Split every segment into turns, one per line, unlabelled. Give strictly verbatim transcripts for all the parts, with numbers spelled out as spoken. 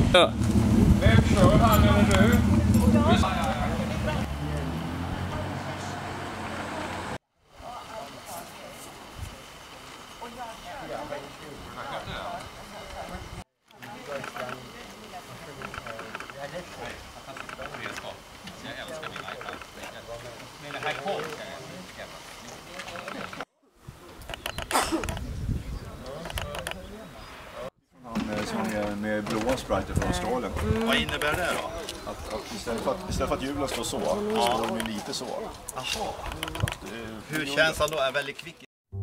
Ja.
Vem kör, han eller du?
Som är med blåa sprite från Australien.
Mm. Vad innebär det då?
Att, att istället, för att, istället för att hjulen står så, ja. så står de lite så.
Jaha. Hur känns han då? Är väldigt kvick?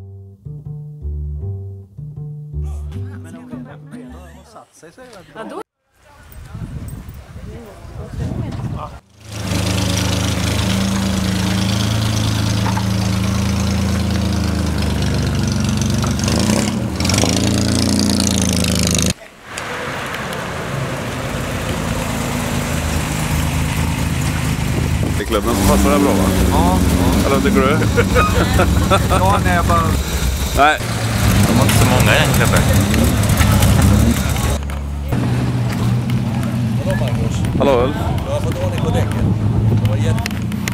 Men om det redan har satt sig så är det bra. Ja, då...
Klubben passar det bra, va?
Ja.
Eller tycker du?
Ja, nej, jag bara...
Nej.
De har inte så många i den klubben.
Hallå Magnus.
Hallå Ulf.
Jag har fått ordning på däcken. Det var jätte...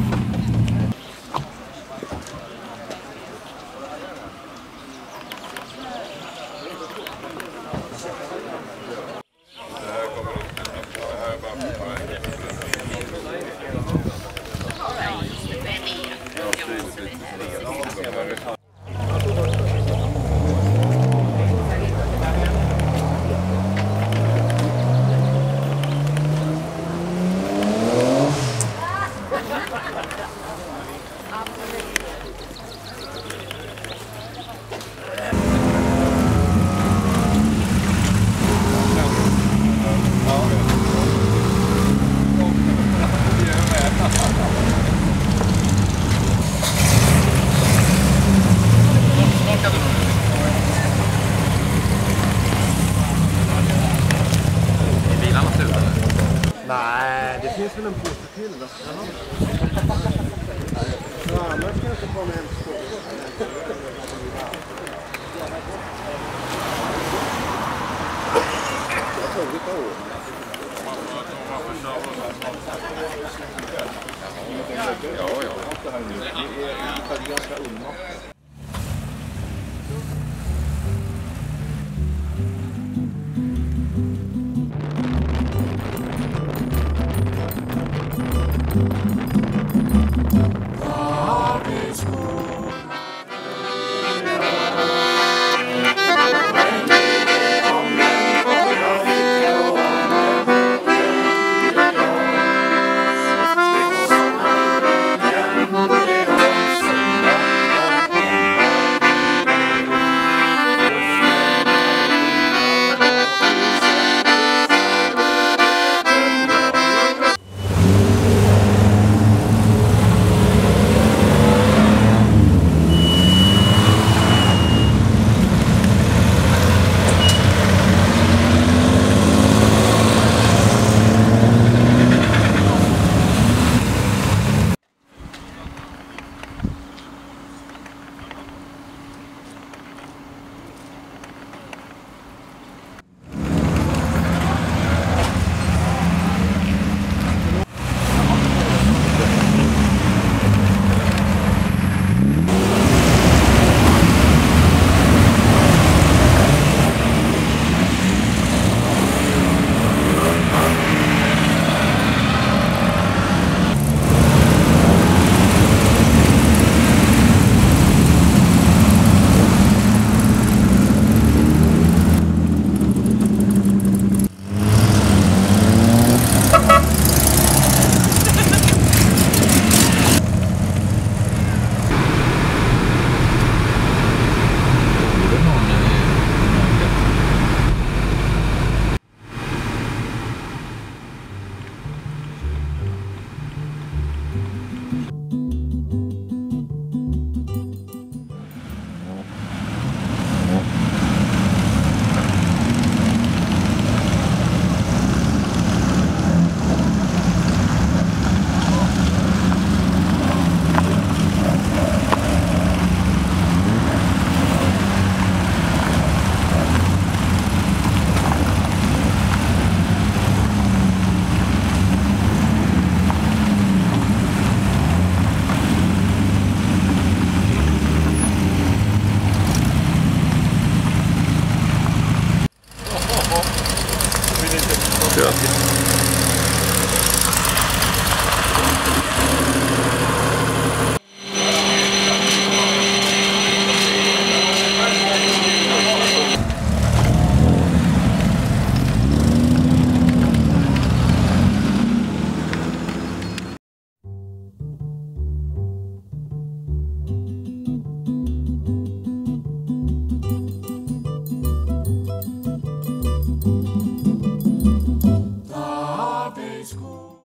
Nej, det finns väl en påse till då. Ja, annars kan jag inte komma hem till jag tror vi tar år.
Ja, ja. Det är ganska unga.